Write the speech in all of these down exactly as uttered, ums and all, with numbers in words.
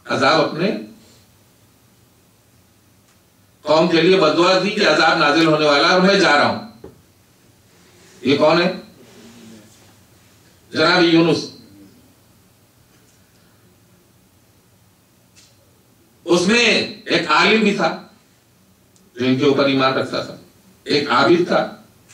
عذاب اپنے قوم کے لیے بد دعا دی کہ عذاب نازل ہونے والا ہے اور میں جا رہا ہوں. یہ کون ہے؟ جناب یونس. اس میں ایک عالم بھی تھا جو ان کے اوپر ایمان رکھتا تھا, ایک عابد تھا.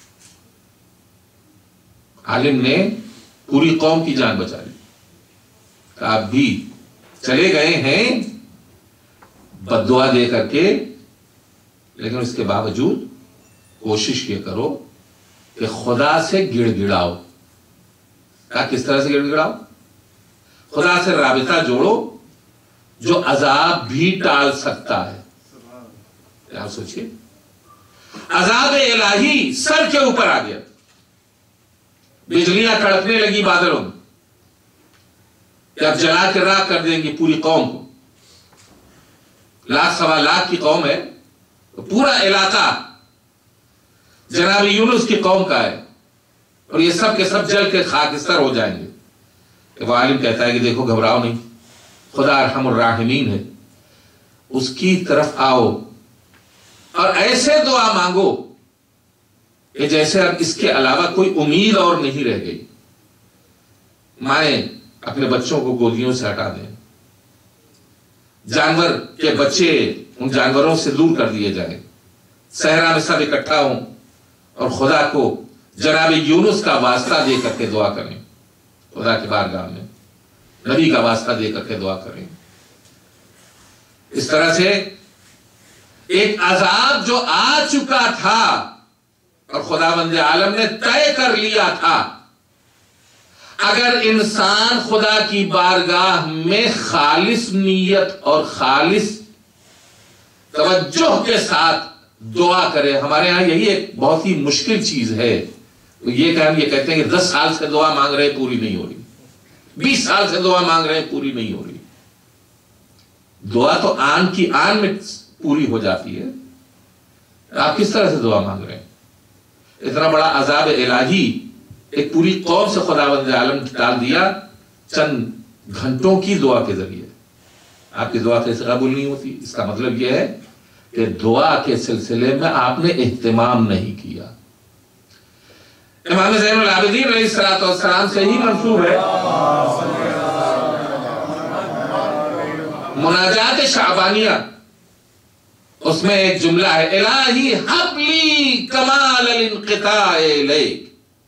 عالم نے پوری قوم کی جان بچا لی. آپ بھی چلے گئے ہیں بد دعا دے کر کے, لیکن اس کے باوجود کوشش یہ کرو کہ خدا سے گڑ گڑاؤ. کہا کس طرح سے گڑ گڑاؤ؟ خدا سے رابطہ جوڑو جو عذاب بھی ٹال سکتا ہے. آپ سوچئے, عذاب الہی سر کے اوپر آ گیا, بجلیاں کڑکنے لگی بادلوں میں کہ اب جلا کے راکھ کر دیں گی پوری قوم کو. لاکھ سوا لاکھ کی قوم ہے, تو پورا علاقہ جناب یونس کی قوم کا ہے, اور یہ سب کے سب جل کے خاکستر ہو جائیں گے. وہ عالم کہتا ہے کہ دیکھو گھبراؤ نہیں, خدا ارحم الراحمین ہے, اس کی طرف آؤ اور ایسے دعا مانگو کہ جیسے اب اس کے علاوہ کوئی امید اور نہیں رہ گئی. مائیں اپنے بچوں کو گودیوں سے ہٹا دیں, جانور کے بچے ان جانوروں سے دور کر دیے جائیں, صحرا میں سب اکٹھا ہوں اور خدا کو جناب یونس کا واسطہ دے کر کے دعا کریں, خدا کے بارگاہ میں نبی کا واسطہ دے کر کے دعا کریں. اس طرح سے ایک عذاب جو آ چکا تھا اور خداوند عالم نے طے کر لیا تھا, اگر انسان خدا کی بارگاہ میں خالص نیت اور خالص توجہ کے ساتھ دعا کرے. ہمارے ہاں یہی ایک بہت ہی مشکل چیز ہے, یہ کہ ہم یہ کہتے ہیں کہ دس سال سے دعا مانگ رہے پوری نہیں ہو رہی, بیس سال سے دعا مانگ رہے پوری نہیں ہو رہی. دعا تو آن کی آن میں پوری ہو جاتی ہے. آپ کس طرح سے دعا مانگ رہے ہیں؟ اتنا بڑا عذاب الہی ایک پوری قوم سے خداوند عالم ڈال دیا چند گھنٹوں کی دعا کے ذریعے. آپ کی دعا کیسے قبول نہیں ہوتی؟ اس کا مطلب یہ ہے کہ دعا کے سلسلے میں آپ نے اہتمام نہیں کیا. امام زین العابدین علیہ الصلوۃ والسلام سے ہی منسوب ہے مناجات شعبانیہ, اس میں ایک جملہ ہے الہی حب لی کمال الانقطاع الیک,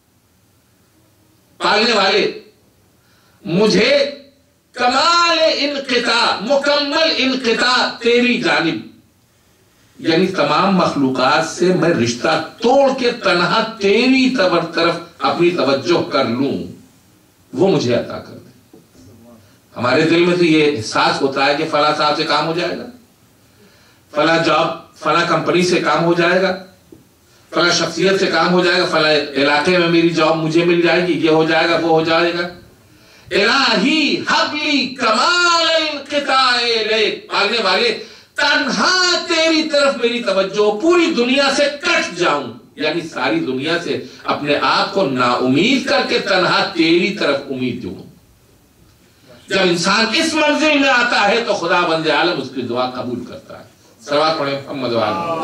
پالنے والے مجھے کمال انقطاع, مکمل انقطاع تیری جانب, یعنی تمام مخلوقات سے میں رشتہ توڑ کے تنہا تیری طرف اپنی توجہ کر لوں, وہ مجھے عطا کر دے. ہمارے دل میں تو یہ احساس ہوتا ہے کہ فلاں صاحب سے کام ہو جائے گا, فلاں جاب فلاں کمپنی سے کام ہو جائے گا, فلاں شخصیت سے کام ہو جائے گا, فلاں علاقے میں میری جاب مجھے مل جائے گی, یہ ہو جائے گا, وہ ہو جائے گا. الہی حب لی کمال انقطاع الیک, پالنے والے تنہا تیری طرف میری توجہ, پوری دنیا سے کٹ جاؤں, یعنی ساری دنیا سے اپنے آپ کو نا امید کر کے تنہا تیری طرف امید جوڑوں. جب انسان اس منزل میں آتا ہے تو خدا بند عالم اس کی دعا قبول کرتا ہے. صلوات پڑھیں محمد وعلی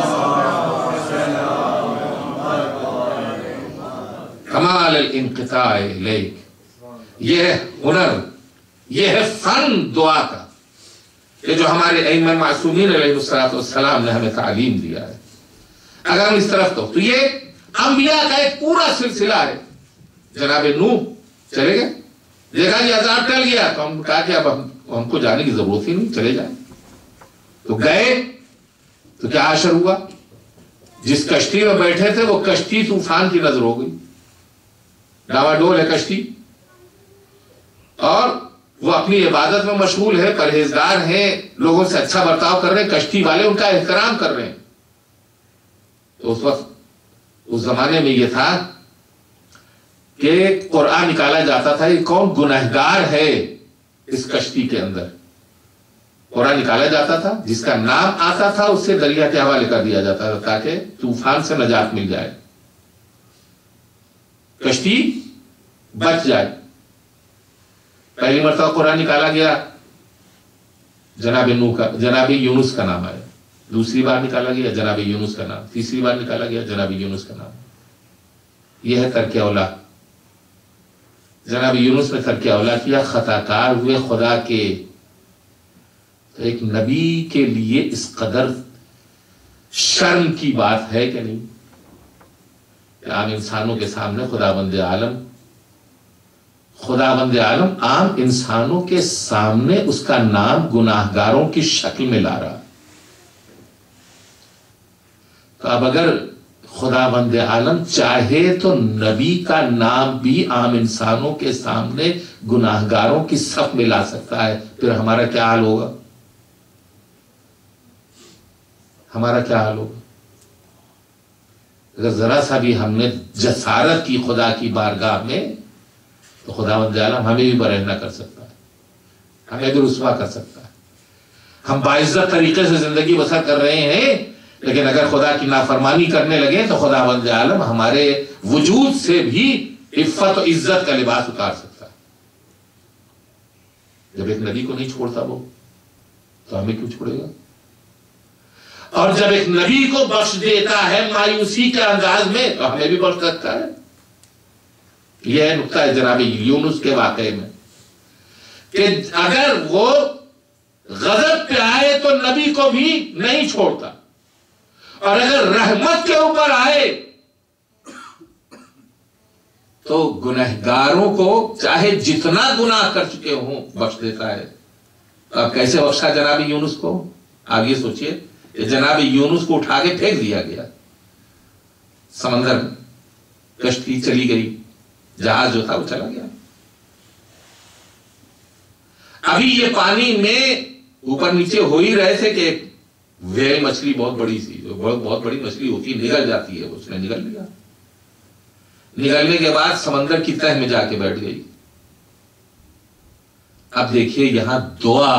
کمال الانقطاع الیک. یہ ہے ہنر, یہ ہے فن دعا کا, یہ جو ہمارے ائمہ معصومین علیہ السلام نے ہمیں تعلیم دیا ہے. اگر ہم اس طرف تو, تو یہ انبیاء کا ایک پورا سلسلہ ہے. جناب نوح چلے گئے, دیکھا جی عذاب ٹل گیا, تو ہم کہا کہ اب ہم, ہم کو جانے کی ضرورت ہی نہیں, چلے جائیں. تو گئے تو کیا حشر ہوا؟ جس کشتی میں بیٹھے تھے وہ کشتی طوفان کی نظر ہو گئی, ڈاوا ڈول ہے کشتی, اور وہ اپنی عبادت میں مشغول ہے, پرہیزگار ہیں, لوگوں سے اچھا برتاؤ کر رہے ہیں, کشتی والے ان کا احترام کر رہے ہیں. تو اس وقت اس زمانے میں یہ تھا کہ قرآن نکالا جاتا تھا, یہ کون گنہگار ہے اس کشتی کے اندر, قرآن نکالا جاتا تھا, جس کا نام آتا تھا اس سے دریا کے حوالے کر دیا جاتا تھا تاکہ طوفان سے نجات مل جائے, کشتی بچ جائے. پہلی مرتبہ قرآن نکالا گیا जनाब नूह का, जनाब यूनुस का नाम आया, दूसरी बार निकाला गया जनाब यूनुस का नाम, तीसरी बार निकाला गया जनाब यूनुस का नाम। यह है तर्क औला। जनाब यूनुस ने तर्क औला किया, खताकार हुए खुदा के। तो एक नबी के लिए इस कदर शर्म की बात है कि नहीं? आम इंसानों के सामने खुदाबंद आलम खुदाबंद आलम आम इंसानों के सामने उसका नाम गुनाहगारों की शक्ल में ला रहा। तो अब अगर खुदाबंद आलम चाहे तो नबी का नाम भी आम इंसानों के सामने गुनाहगारों की सफ में ला सकता है, फिर हमारा क्या हाल होगा? हमारा क्या हाल होगा अगर जरा सा भी हमने जसारत की खुदा की बारगाह में? तो खुदावंद आलम हमें भी बरहना कर सकता है, हमें भी रुस्वा कर सकता है। हम बाइज्जत तरीके से जिंदगी बसर कर रहे हैं, लेकिन अगर खुदा की नाफरमानी करने लगे तो खुदावंद आलम हमारे वजूद से भी इफ्फत और इज्जत का लिबास उतार सकता है। जब एक नबी को नहीं छोड़ता वो, तो हमें क्यों छोड़ेगा? और जब एक नबी को बख्श देता है मायूसी के अंदाज में, तो हमें भी बख्श सकता है। यह है नुक्ता है जनाब यूनुस के वाकये में, कि अगर वो गजब पे आए तो नबी को भी नहीं छोड़ता, और अगर रहमत के ऊपर आए तो गुनहगारों को चाहे जितना गुनाह कर चुके हों बख्श देता है। अब कैसे बख्शा जनाब यूनुस को? आगे सोचिए। जनाब यूनुस को उठा के फेंक दिया गया समंदर में, कश्ती चली गई, जहाज जो था वो चला गया। अभी ये पानी में ऊपर नीचे हो ही रहे थे कि व्हेल मछली बहुत बड़ी सी, जो बहुत बहुत बड़ी मछली होती है, निगल जाती है, उसने निगल लिया। निगलने के बाद समंदर की तह में जाके बैठ गई। अब देखिए यहां दुआ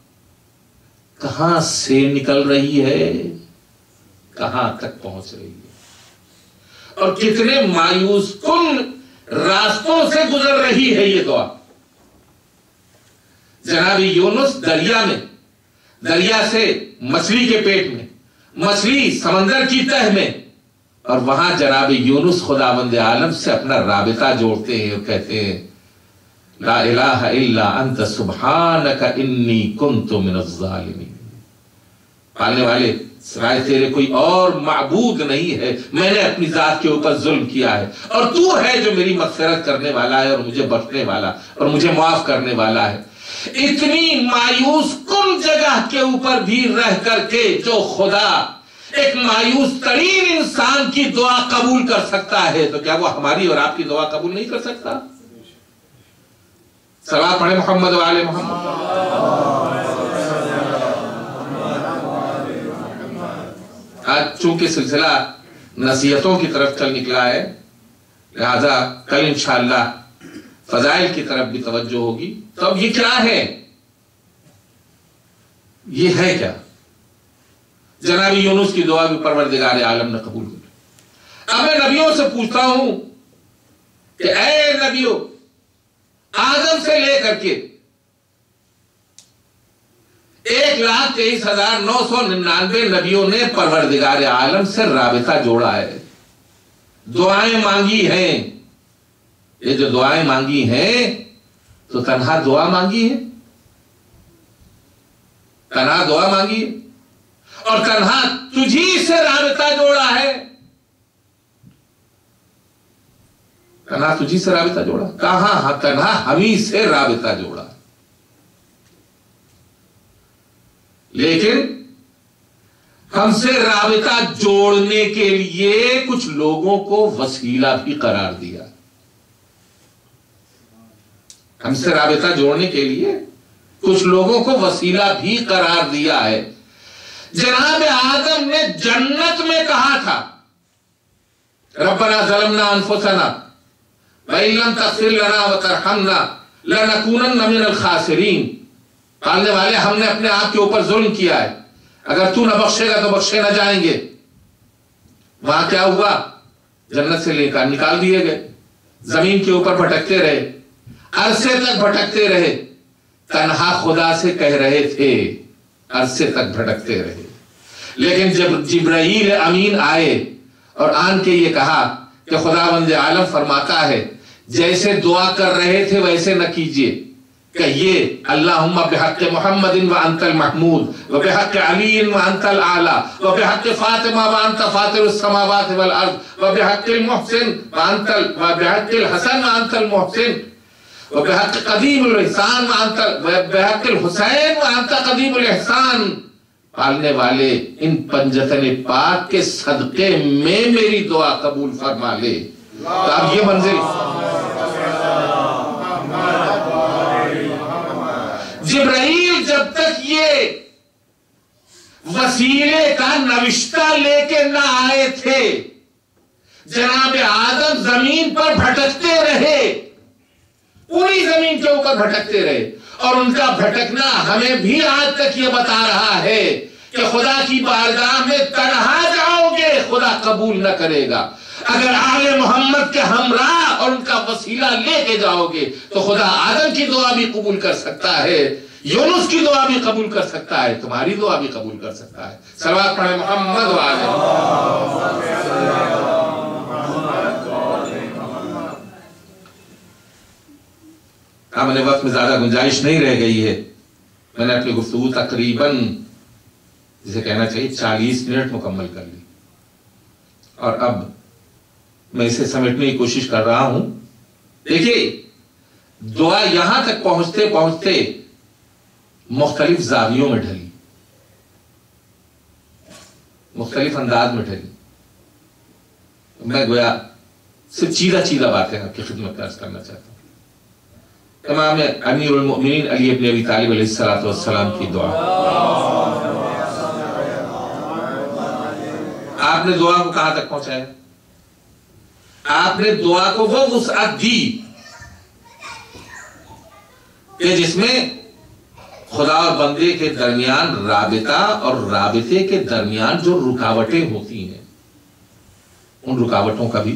कहां से निकल रही है, कहां तक पहुंच रही है, और कितने मायूस कुन रास्तों से गुजर रही है ये दुआ। जनाब यूनुस दरिया में, दरिया से मछली के पेट में, मछली समंदर की तह में, और वहां जनाब यूनुस खुदावंद आलम से अपना राबिता जोड़ते हैं और कहते हैं ला इलाहा इल्ला अंत सुब्हानक इन्नी कुन्तु मिनज़ ज़ालिमीन। पालने वाले सिवाय तेरे कोई और माबूद नहीं है, मैंने अपनी जात के ऊपर जुल्म किया है, और तू है जो मेरी मग़फ़िरत करने वाला है और मुझे बख्शने वाला और मुझे माफ करने वाला है। इतनी मायूस कुन जगह के ऊपर भी रह करके जो खुदा एक मायूस तरीन इंसान की दुआ कबूल कर सकता है, तो क्या वो हमारी और आपकी दुआ कबूल नहीं कर सकता? सलात पढ़े मोहम्मद वाले मोहम्मद। आज चूंकि सिलसिला नसीहतों की तरफ चल निकला है, लिहाजा कल इंशाअल्लाह फजाइल की तरफ भी तवज्जो होगी। तो अब ये क्या है, ये है क्या? जनाब यूनुस की दुआ भी परवरदिगार आलम ने कबूल की। अब मैं नबियों से पूछता हूं कि ऐ नबियों, आदम से लेकर के एक लाख तेईस हजार नौ सौ निन्यानवे नबियों ने परवरदिगार आलम से राबिता जोड़ा है, दुआएं मांगी हैं। ये जो दुआएं मांगी हैं तो तन्हा दुआ मांगी है, तन्हा दुआ मांगी है, और तन्हा तुझी से राबिता जोड़ा है, तन्हा तुझी से राबिता जोड़ा। कहां? तन्हा हमी से राबिता जोड़ा। लेकिन हमसे राबिता जोड़ने के लिए कुछ लोगों को वसीला भी करार दिया। हमसे राबिता जोड़ने के लिए कुछ लोगों को वसीला भी करार दिया है। जनाब आदम ने जन्नत में कहा था रब्बना ज़लमना अनफुसना व इन लम तग़फिर लना व तरहमना लनकूनन्ना मिनल खासिरीन। पालने वाले, हमने अपने आप के ऊपर जुल्म किया है, अगर तू न बख्शेगा तो बख्शे न जाएंगे। वहां क्या हुआ? जन्नत से लेकर निकाल दिए गए, जमीन के ऊपर भटकते रहे, अरसे तक भटकते रहे, تنہا خدا سے کہہ رہے تھے، عرصے تک بھٹکتے رہے، لیکن جب جبرائیل امین آئے اور آن کے یہ کہا کہ خداوند عالم فرماتا ہے جیسے دعا کر رہے تھے ویسے نہ کیجئے، کہیے اللہم بحق محمد وانت المحمود وبحق علی وانت الاعلی وبحق فاطمہ وانت فاطر السماوات والارض وبحق المحسن وانت وبحق الحسن وانت المحسن وبحق قدیم الاحسان وانت وبحق الحسین وانت قدیم الاحسان۔ پالنے والے ان پنجتن پاک کے صدقے میں میری دعا قبول فرما لے۔ تو اب یہ منزل جبرائیل جب تک یہ وسیلے کا نوشتہ لے کے نہ آئے تھے، جناب آدم زمین پر بھٹکتے رہے، پوری زمین کے اوپر بھٹکتے رہے، اور ان کا بھٹکنا ہمیں بھی آج تک یہ بتا رہا ہے کہ خدا کی بارگاہ میں تنہا جاؤ گے خدا قبول نہ کرے گا، اگر آل محمد کے ہمراہ اور ان کا وسیلہ لے کے جاؤ گے تو خدا آدم کی دعا بھی قبول کر سکتا ہے، یونس کی دعا بھی قبول کر سکتا ہے، تمہاری دعا بھی قبول کر سکتا ہے۔ صلوات پڑھیں محمد وآلہ۔ اب میرے وقت میں زیادہ گنجائش نہیں رہ گئی ہے، میں نے اپنی گفتگو تقریباً جسے کہنا چاہیے چالیس منٹ مکمل کر لی، اور اب میں اسے سمیٹنے کی کوشش کر رہا ہوں۔ دیکھیے دعا یہاں تک پہنچتے پہنچتے مختلف زاویوں میں ڈھلی، مختلف انداز میں ڈھلی۔ میں گویا صرف چیدہ چیدہ باتیں آپ کی خدمت میں عرض کرنا چاہتا ہوں۔ امام امیر المؤمنین علی ابن ابی طالب علیہ السلام کی دعا، آپ نے دعا کو کہاں تک پہنچایا؟ آپ نے دعا کو وہ وسعت دی کہ جس میں خدا اور بندے کے درمیان رابطہ اور رابطے کے درمیان جو رکاوٹیں ہوتی ہیں ان رکاوٹوں کا بھی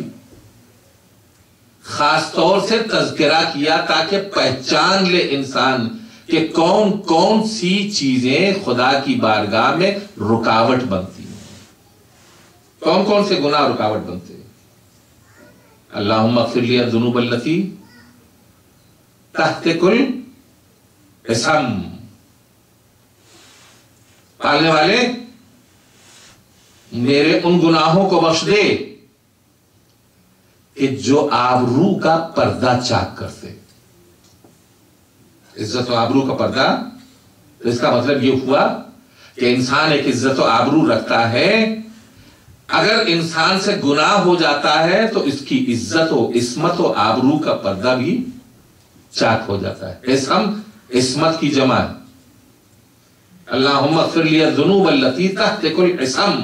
خاص طور سے تذکرہ کیا تاکہ پہچان لے انسان کہ کون کون سی چیزیں خدا کی بارگاہ میں رکاوٹ بنتی ہیں، کون کون سے گناہ رکاوٹ بنتے ہیں۔ اللہم اغفر لی الذنوب التی تحت کل اسم، پالنے والے میرے ان گناہوں کو بخش دے کہ جو آبرو کا پردہ چاک کرتے۔ عزت و آبرو کا پردہ، تو اس کا مطلب یہ ہوا کہ انسان ایک عزت و آبرو رکھتا ہے، اگر انسان سے گناہ ہو جاتا ہے تو اس کی عزت و عصمت و آبرو کا پردہ بھی چاک ہو جاتا ہے۔ اسم عصمت کی جمع ہے۔ اللہم اغفر لی الذنوب التی تحت کل اسم،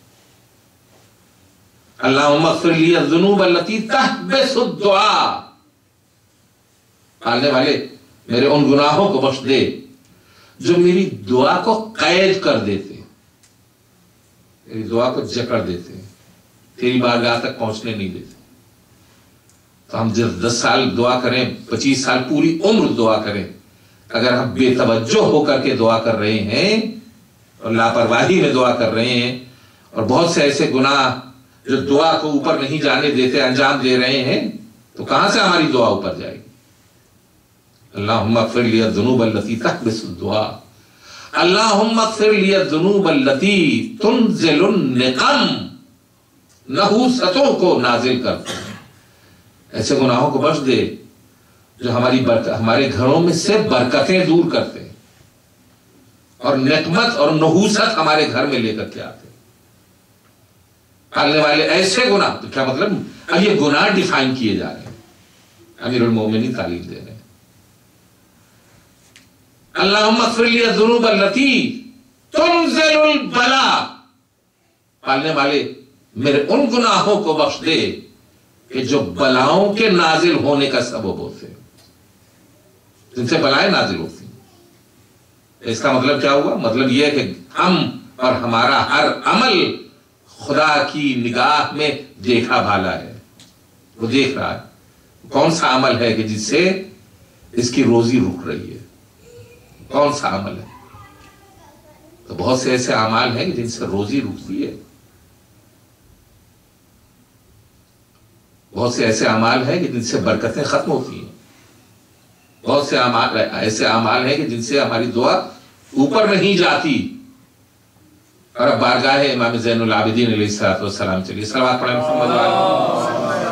اللہم اغفر لی الذنوب التی تحبس الدعاء، پالنے والے میرے ان گناہوں کو بخش دے جو میری دعا کو قید کر دیتے، میری دعا کو جکڑ دیتے ہیں، تیری بارگاہ تک پہنچنے نہیں دیتے۔ تو ہم جب دس سال دعا کریں، پچیس سال، پوری عمر دعا کریں، اگر ہم بے توجہ ہو کر کے دعا کر رہے ہیں اور لاپرواہی میں دعا کر رہے ہیں اور بہت سے ایسے گناہ جو دعا کو اوپر نہیں جانے دیتے انجام دے رہے ہیں، تو کہاں سے ہماری دعا اوپر جائے گی؟ اللہم اغفر لی الذنوب التی تحبس الدعاء، اللہم اغفر لی الذنوب التی تنزل النقم، نحوستوں کو نازل کرتے ہیں، ایسے گناہوں کو بخش دے جو ہماری برکت، ہمارے گھروں میں سے برکتیں دور کرتے ہیں اور نقمت اور نحوست ہمارے گھر میں لے کر کے آتے ہیں۔ پالنے والے ایسے گناہ، تو کیا مطلب؟ اب یہ گناہ ڈیفائن کیے جا رہے ہیں، امیر المومنین تعلیم دے رہے ہیں۔ اللہم اغفر لی الذنوب التی تنزل البلاء، پالنے والے میرے ان گناہوں کو بخش دے کہ جو بلاؤں کے نازل ہونے کا سبب ہوتے ہیں، جن سے بلائیں نازل ہوتی ہیں۔ اس کا مطلب کیا ہوا؟ مطلب یہ ہے کہ ہم اور ہمارا ہر عمل خدا کی نگاہ میں دیکھا بھالا ہے، وہ دیکھ رہا ہے کون سا عمل ہے کہ جس سے اس کی روزی رک رہی ہے، کون سا عمل ہے؟ تو بہت سے ایسے اعمال ہیں جن سے روزی رکتی ہے، بہت سے ایسے اعمال ہیں کہ جن سے برکتیں ختم ہوتی ہیں، بہت سے اعمال ایسے اعمال ہیں کہ جن سے ہماری دعا اوپر نہیں جاتی۔ اور اب بارگاہ امام زین العابدین علیہ الصلوۃ والسلام چلیے صلوات پڑھیں محمد وعلیہ۔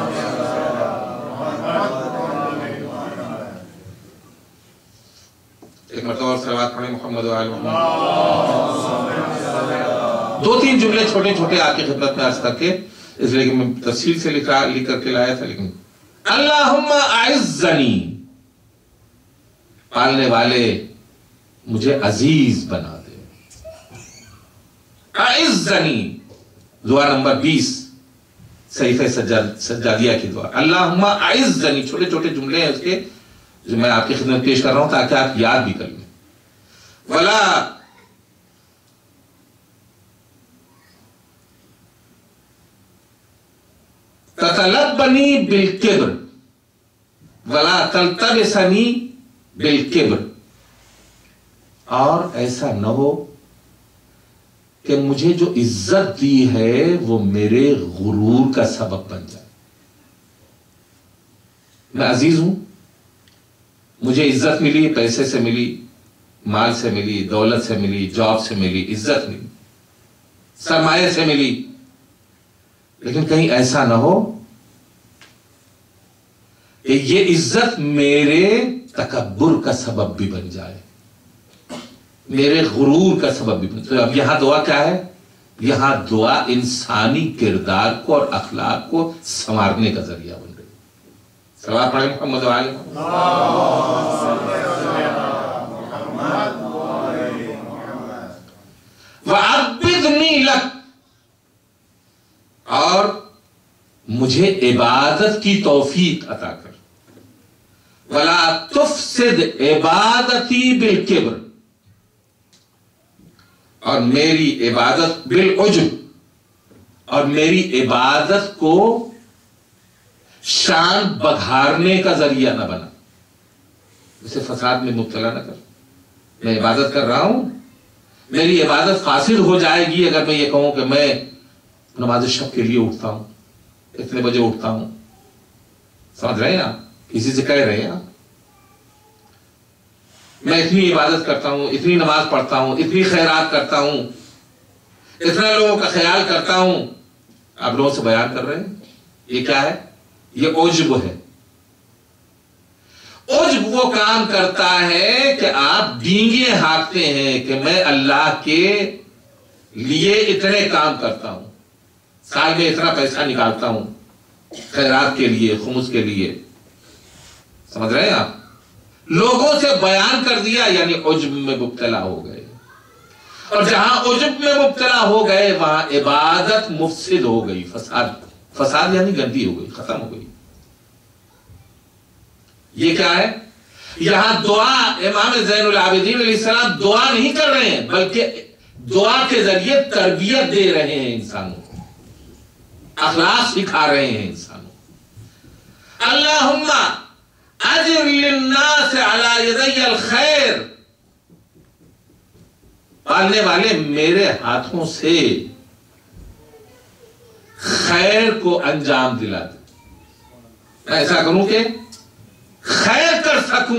ایک مرتبہ اور صلوات پڑھیں محمد وعلیہ۔ دو تین جملے چھوٹے چھوٹے آپ کی خدمت میں عرض کر کے، اس لیے کہ میں تفصیل سے لکھا لکھ کر کے لایا تھا، لیکن اللہم اعزنی، پالنے والے مجھے عزیز بنا دے۔ اعزنی دعا نمبر بیس صحیفہ سجادیہ کی دعا، اللہم اعزنی، چھوٹے چھوٹے جملے ہیں اس کے جو میں آپ کی خدمت پیش کر رہا ہوں تاکہ آپ یاد بھی کر لیں۔ ولا تطلبنی بالکبر ولا تلتبسنی بالکبر، اور ایسا نہ ہو کہ مجھے جو عزت دی ہے وہ میرے غرور کا سبب بن جائے۔ میں عزیز ہوں، مجھے عزت ملی، پیسے سے ملی، مال سے ملی، دولت سے ملی، جاب سے ملی، عزت ملی، سرمایہ سے ملی، لیکن کہیں ایسا نہ ہو کہ یہ عزت میرے تکبر کا سبب بھی بن جائے، میرے غرور کا سبب بھی بن جائے۔ تو اب یہاں دعا کیا ہے؟ یہاں دعا انسانی کردار کو اور اخلاق کو سنوارنے کا ذریعہ بن رہی۔ صلوات پڑھیں محمد وعلیہ۔ وَعَبِّدْنِي لَكَ، اور مجھے عبادت کی توفیق عطا کر۔ وَلَا تُفْسِدْ عبادتی بالکبر، اور میری عبادت بالعجب، اور میری عبادت کو شان بڑھانے کا ذریعہ نہ بنا، اسے فساد میں مبتلا نہ کر۔ میں عبادت کر رہا ہوں، میری عبادت فاسد ہو جائے گی اگر میں یہ کہوں کہ میں نماز شب کے لیے اٹھتا ہوں، اتنے بجے اٹھتا ہوں، سمجھ رہے ہیں آپ؟ کسی سے کہہ رہے ہیں آپ میں اتنی عبادت کرتا ہوں، اتنی نماز پڑھتا ہوں، اتنی خیرات کرتا ہوں، اتنا لوگوں کا خیال کرتا ہوں، آپ لوگوں سے بیان کر رہے ہیں، یہ کیا ہے؟ یہ عجب ہے۔ عجب وہ کام کرتا ہے کہ آپ ڈینگے ہانکتے ہیں کہ میں اللہ کے لیے اتنے کام کرتا ہوں، سال میں اتنا پیسہ نکالتا ہوں خیرات کے لیے، خمس کے لیے، سمجھ رہے ہیں آپ؟ لوگوں سے بیان کر دیا یعنی عجب میں مبتلا ہو گئے، اور جہاں عجب میں مبتلا ہو گئے وہاں عبادت مفسد ہو گئی، فساد فساد یعنی گندی ہو گئی، ختم ہو گئی۔ یہ کیا ہے؟ یہاں دعا امام زین العابدین علیہ السلام دعا نہیں کر رہے ہیں بلکہ دعا کے ذریعے تربیت دے رہے ہیں انسانوں کو، اخلاق سکھا رہے ہیں انسانوں کو۔ اللہم اجر للناس علی یدی الخیر، پالنے والے میرے ہاتھوں سے خیر کو انجام دلا دے، میں ایسا کروں کہ خیر کر سکوں۔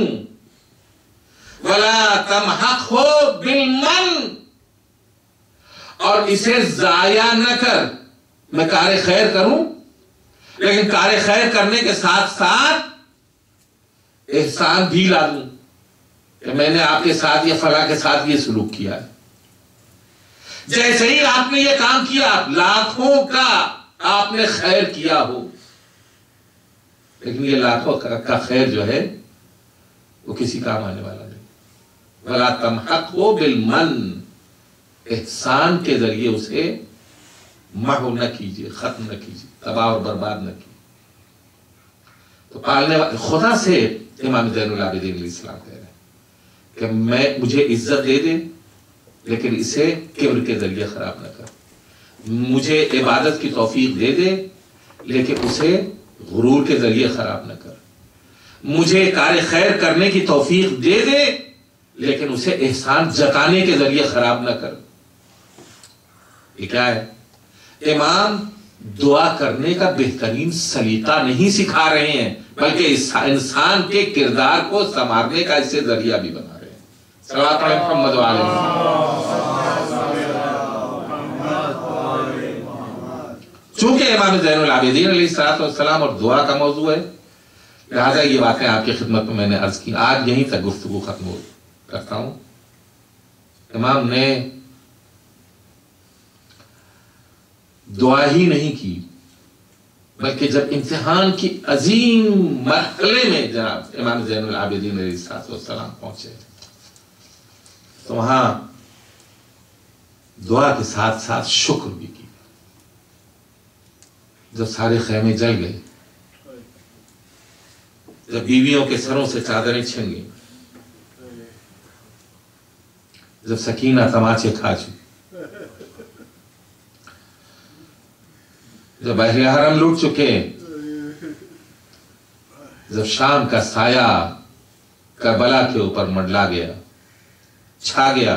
ولا تمحقہ بالمن، اور اسے ضائع نہ کر، میں کار خیر کروں لیکن کار خیر کرنے کے ساتھ ساتھ احسان بھی لا دوں کہ میں نے آپ کے ساتھ یا فلاں کے ساتھ یہ سلوک کیا ہے۔ جیسے ہی آپ نے یہ کام کیا لاکھوں کا آپ نے خیر کیا ہو، لیکن یہ لاکھوں کا خیر جو ہے وہ کسی کام آنے والا نہیں۔ وَلَا تَمْحَقْهُ بِالْمَنِّ، احسان کے ذریعے اسے محو نہ کیجئے، ختم نہ کیجئے، تباہ اور برباد نہ کیجئے۔ تو پالنے والے خدا سے امام زین العابدین علیہ السلام کہہ رہے ہیں کہ میں مجھے عزت دے دے لیکن اسے کبر کے ذریعے خراب نہ کر، مجھے عبادت کی توفیق دے دے لیکن اسے غرور کے ذریعے خراب نہ کر، مجھے کار خیر کرنے کی توفیق دے دے لیکن اسے احسان جتانے کے ذریعے خراب نہ کر. یہ کیا ہے؟ امام دعا کرنے کا بہترین سلیقہ نہیں سکھا رہے ہیں بلکہ انسان کے کردار کو سنوارنے کا اس سے ذریعہ بھی بنا رہے ہیں. صلوات علی محمد و آل محمد. چونکہ امام زین العابدین علیہ السلام اور دعا کا موضوع ہے، لہذا یہ واقعہ آپ کی خدمت میں میں نے عرض کی. آج یہیں تک گفتگو ختم کرتا ہوں. امام نے دعا ہی نہیں کی بلکہ جب امتحان کی عظیم مرحلے میں جناب امام زین العابدین علیہ السلام پہنچے تو وہاں دعا کے ساتھ ساتھ شکر بھی کی. جب سارے خیمے جل گئے، جب بیویوں کے سروں سے چادریں چھن گئیں، جب سکینہ تماچے کھا چکی، جب اہل حرم لوٹ چکے، جب شام کا سایہ کربلا کے اوپر منڈلا گیا، چھا گیا،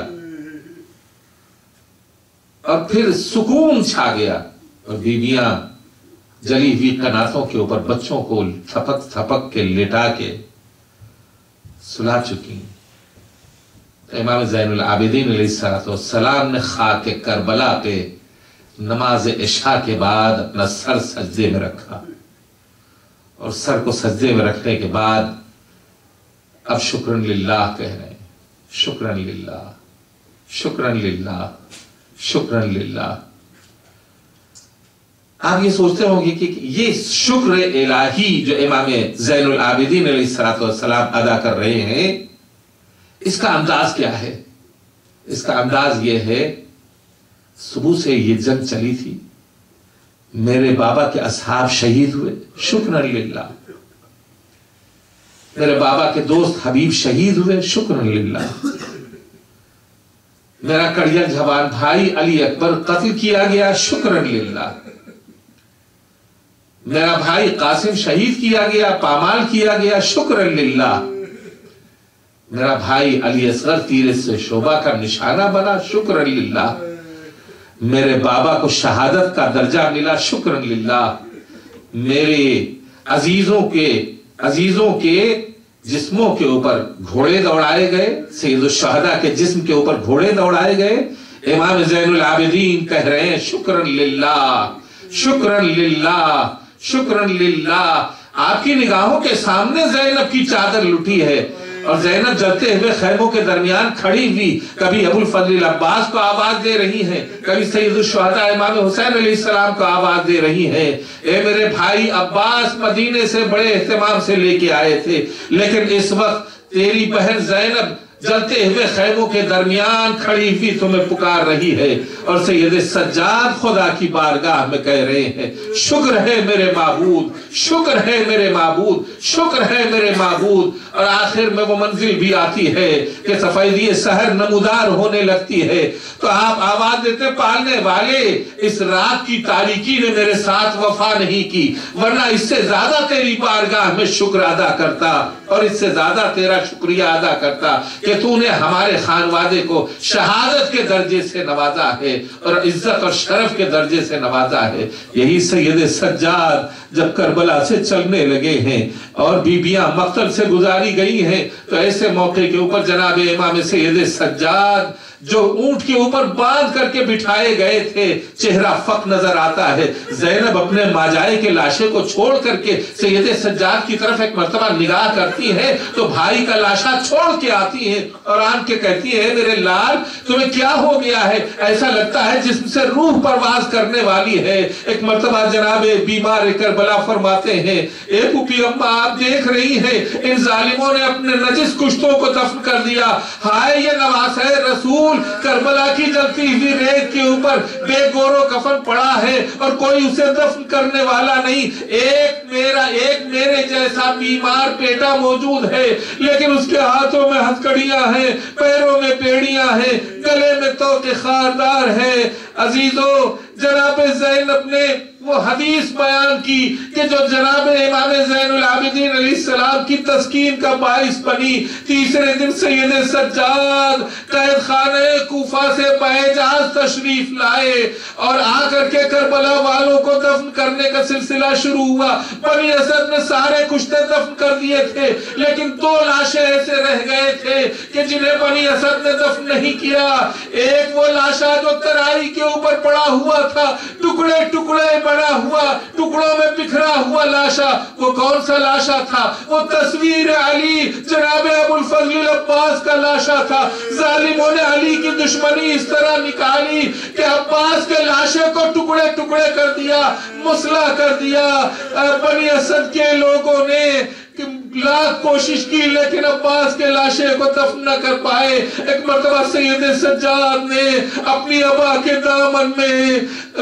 اور پھر سکون چھا گیا اور بیویاں جلی ہوئی قناتوں کے اوپر بچوں کو تھپک تھپک کے لٹا کے سلا چکی، امام زین العابدین علیہ السلام نے خاک کربلا پہ نماز عشاء کے بعد اپنا سر سجدے میں رکھا، اور سر کو سجدے میں رکھنے کے بعد اب شکرن للہ کہہ رہے ہیں. شکرن للہ، شکرن للہ، شکرن للہ. آپ یہ سوچتے ہوں گے کہ یہ شکر الہی جو امام زین العابدین علیہ السلام ادا کر رہے ہیں، اس کا انداز کیا ہے؟ اس کا انداز یہ ہے، صبح سے یہ جنگ چلی تھی، میرے بابا کے اصحاب شہید ہوئے، شکرن للہ. میرے بابا کے دوست حبیب شہید ہوئے، شکرن للہ. میرا کڑیل جوان بھائی علی اکبر قتل کیا گیا، شکرن للہ. میرا بھائی قاسم شہید کیا گیا، پامال کیا گیا، شکرن للہ. میرا بھائی علی اصغر تیر سے شعبہ کا نشانہ بنا، شکرن للہ. میرے بابا کو شہادت کا درجہ ملا، شکرن للہ. میرے عزیزوں کے عزیزوں کے جسموں کے اوپر گھوڑے دوڑائے گئے، سید الشہداء کے جسم کے اوپر گھوڑے دوڑائے گئے. امام زین العابدین کہہ رہے ہیں شکرن للہ، شکرن للہ، شکرن للہ. آپ کی نگاہوں کے سامنے زینب کی چادر لٹی ہے اور زینب جلتے ہوئے خیموں کے درمیان کھڑی ہوئی کبھی ابو الفضل العباس کو آواز دے رہی ہیں، کبھی سید الشہداء امام حسین علیہ السلام کو آواز دے رہی ہیں، اے میرے بھائی عباس مدینے سے بڑے اہتمام سے لے کے آئے تھے، لیکن اس وقت تیری بہن زینب جلتے ہوئے خیموں کے درمیان کھڑی ہوئی تمہیں پکار رہی ہے. اور سید سجاد خدا کی بارگاہ میں کہہ رہے ہیں شکر ہے میرے معبود، شکر ہے میرے معبود، شکر ہے میرے معبود. اور آخر میں وہ منزل بھی آتی ہے کہ سفیدی سحر نمودار ہونے لگتی ہے تو آپ آواز دیتے پالنے والے، اس رات کی تاریکی نے میرے ساتھ وفا نہیں کی، ورنہ اس سے زیادہ تیری بارگاہ میں شکر ادا کرتا اور اس سے زیادہ تیرا شکریہ ادا کرتا کہ تو نے ہمارے خانوادے کو شہادت کے درجے سے نوازا ہے اور عزت اور شرف کے درجے سے نوازا ہے. یہی سید سجاد جب کربلا سے چلنے لگے ہیں اور بیبیاں مقتل سے گزاری گئی ہیں تو ایسے موقع کے اوپر جناب امام سید سجاد جو اونٹ کے اوپر باندھ کر کے بٹھائے گئے تھے، چہرہ فق نظر آتا ہے. زینب اپنے ماجائے کے لاشے کو چھوڑ کر کے سید سجاد کی طرف ایک مرتبہ نگاہ کرتی ہے تو بھائی کا لاشا چھوڑ کے آتی ہے اور آن کے کہتی ہے میرے لال تمہیں کیا ہو گیا ہے؟ ایسا لگتا ہے جسم سے روح پرواز کرنے والی ہے. ایک مرتبہ جناب بیمار کربلا فرماتے ہیں اے پھوپھی اماں آپ دیکھ رہی ہیں ان ظالموں نے اپنے نجس کشتوں کو دفن کر دیا. ہائے یہ نواسہ رسول کربلا کی جلتی ہوئی ریت کے اوپر بے گور و کفن پڑا ہے اور کوئی اسے دفن کرنے والا نہیں. ایک میرا ایک میرے جیسا بیمار بیٹا موجود ہے لیکن اس کے ہاتھوں میں ہتھکڑیاں ہیں، پیروں میں بیڑیاں ہیں، گلے میں توق خاردار ہے۔ عزیزو جناب زینب نے وہ حدیث بیان کی کہ جو جناب امام زین العابدین علیہ السلام کی تسکین کا باعث بنی۔ تیسرے دن سید سجاد قید خانہ کوفہ سے بحر جہاز تشریف لائے اور آ کر کے کربلا والوں کو دفن کرنے کا سلسلہ شروع ہوا۔ بنی اسد نے سارے کشتے دفن کر دیے تھے، لیکن دو لاشیں ایسے رہ گئے تھے کہ جنہیں بنی اسد نے دفن نہیں کیا۔ ایک وہ لاشا جو ترائی کے اوپر پڑا ہوا تھا، ٹکڑے ٹکڑے بنا ہوا، ٹکڑوں میں بکھرا ہوا لاشا۔ وہ کون سا لاشا تھا؟ وہ تصویر علی جناب ابو الفضل العباس کا لاشا تھا۔ ظالموں نے علی کی دشمنی اس طرح نکالی کہ عباس کے لاشے کو ٹکڑے ٹکڑے کر دیا، مسلح کر دیا۔ بنی اسد کے لوگوں نے لاکھ کوشش کی لیکن عباس کے لاشے کو دفن نہ کر پائے۔ ایک مرتبہ سید سجاد نے اپنی ابا کے دامن میں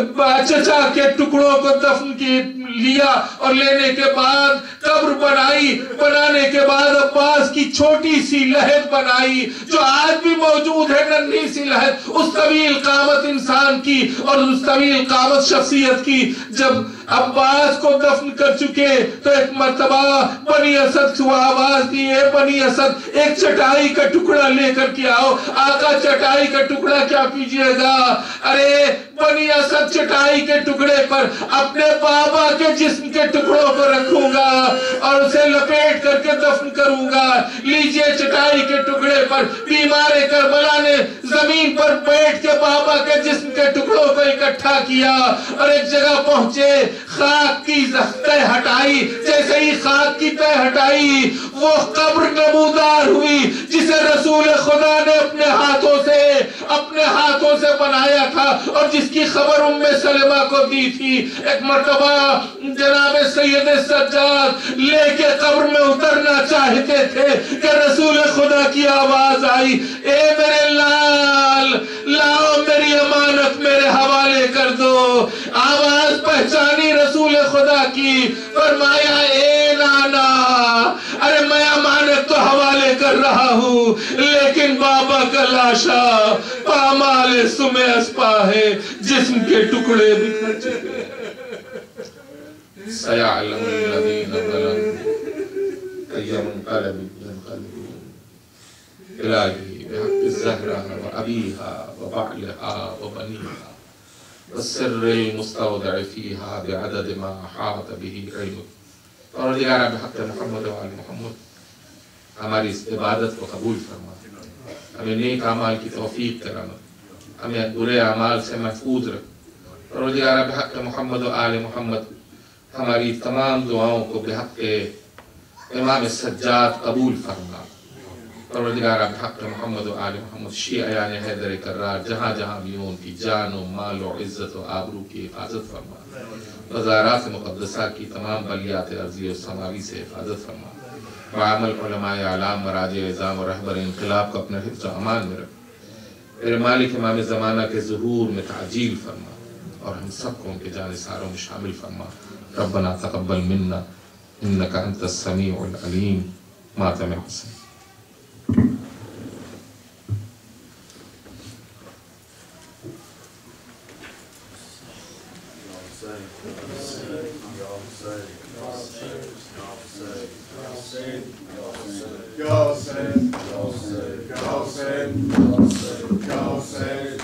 چچا کے ٹکڑوں کو دفن کی لیا اور لینے کے بعد قبر بنائی۔ بنانے کے بعد عباس کی چھوٹی سی لحد بنائی جو آج بھی موجود ہے، ننھی سی لحد، اس طویل قامت انسان کی اور اس طویل قامت شخصیت کی۔ جب عباس کو دفن کر چکے تو ایک مرتبہ بنی اسد کو آواز دی، اے بنی اسد ایک چٹائی کا ٹکڑا لے کر کے آؤ۔ آقا چٹائی کا ٹکڑا کیا کیجئے گا؟ ارے بنی اسد چٹائی کے ٹکڑے پر اپنے بابا کے جسم کے ٹکڑوں کو رکھوں گا اور اسے لپیٹ کر کے دفن کروں گا۔ لیجئے چٹائی کے ٹکڑے پر بیمار کربلا نے زمین پر بیٹھ کے بابا کے جسم کے ٹکڑوں کو اکٹھا کیا اور ایک جگہ پہنچے، خاک کی تہ ہٹائی۔ جیسے ہی خاک کی تہ ہٹائی وہ قبر نمودار ہوئی جسے رسول خدا نے اپنے ہاتھوں سے اپنے ہاتھوں سے بنایا تھا اور جس کی خبر ام سلمہ کو دی تھی۔ ایک مرتبہ جناب سید سجاد لے کے قبر میں اترنا چاہتے تھے کہ رسول خدا کی آواز آئی، اے میرے لال لاؤ میری امانت میرے حوالے کر دو۔ آواز پہچانی رسول خدا کی، فرمایا اے نانا، ارے میں امانت تو حوالے کر رہا ہوں لیکن بابا کا لاشا پامال سمے اسپا ہے، جسم کے ٹکڑے بکھر چکے۔ سَيَعْلَمُ الَّذِينَ ظَلَمُوا أَيَّ مُنقَلَبٍ يَنقَلِبُونَ۔ الہی بحق الزہرہ وأبیہا وبعلہا وبنیہا والسر المستودع فیہا بعدد ما حاط به علمک۔ پروردگارہ بحق محمد و آل محمد ہماری اس عبادت کو قبول فرما، ہمیں نیک اعمال کی توفیق کرانا، ہمیں برے اعمال سے محفوظ رکھ۔ پروردگارہ بحق محمد و آل محمد ہماری تمام دعاؤں کو بحق امام سجاد قبول فرما۔ پروردگارہ بحق محمد و آل محمد شیعیان حیدر کرار جہاں جہاں بھی ان کی جان و مال و عزت و آبرو کی حفاظت فرما، مزارات مقدسہ کی تمام بلیات ارضی و سماوی سے حفاظت فرما۔ بعمل علماء اعلام مراجع اعظام و رہبر انقلاب کو اپنے حفظ و امان میں رکھ۔ میرے مالک امام زمانہ کے ظہور میں تعجیل فرما اور ہم سب کو ان کے جانثاروں میں شامل فرما۔ ربنا تقبل منا انك انت السميع العليم۔ ماتم حسن۔ Go Hussein, go Hussein, go Hussein, go Hussein, go Hussein.